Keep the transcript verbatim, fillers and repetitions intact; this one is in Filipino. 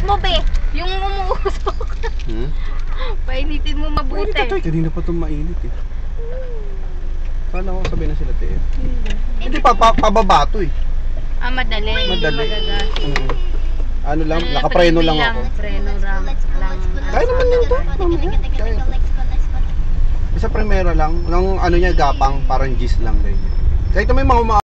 mo, be. Yung umuusok. Hmm? Painitin mo mabuti. Mainit ito. Kanina pa itong mainit eh. Kala ko sabihin na sila tayo. Hindi pa, pa pababa ito eh. Ah, madali. Madali. Magagas. Hmm. Ano lang, nakapreno lang ako. Preno lang. Kaya naman yun ito. Kaya. Isa primera lang. Ng ano niya, gapang, parang gis lang. Kaya ito may mga